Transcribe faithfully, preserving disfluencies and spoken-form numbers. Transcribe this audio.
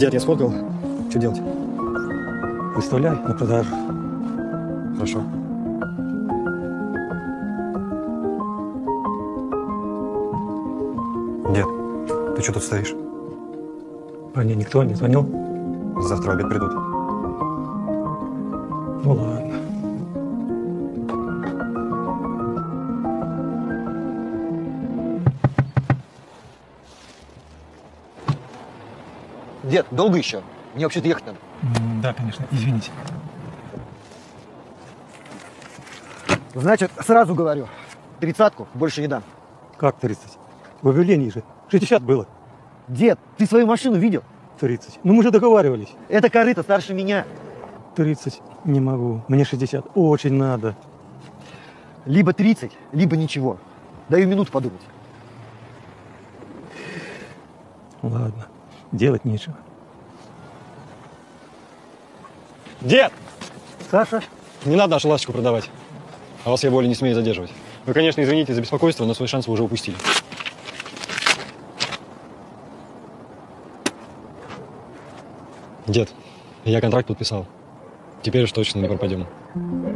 Дед, я сфоткал. Что делать? Выставляй на продажу. Хорошо. Дед, ты что тут стоишь? Мне никто не звонил? Завтра в обед придут. Ну ладно. Дед, долго еще? Мне вообще-то ехать надо. М, Да, конечно, извините. Значит, сразу говорю, тридцатку больше не дам. Как тридцать? В объявлении же шестьдесят было. Дед, ты свою машину видел? тридцать. Ну мы же договаривались. Это корыто старше меня. тридцать не могу. Мне шестьдесят. Очень надо. Либо тридцать, либо ничего. Даю минуту подумать. Ладно. Делать нечего. Дед! Саша? Не надо нашу ласточку продавать. А вас я более не смею задерживать. Вы, конечно, извините за беспокойство, но свой шанс вы уже упустили. Дед, я контракт подписал. Теперь уж точно не пропадем.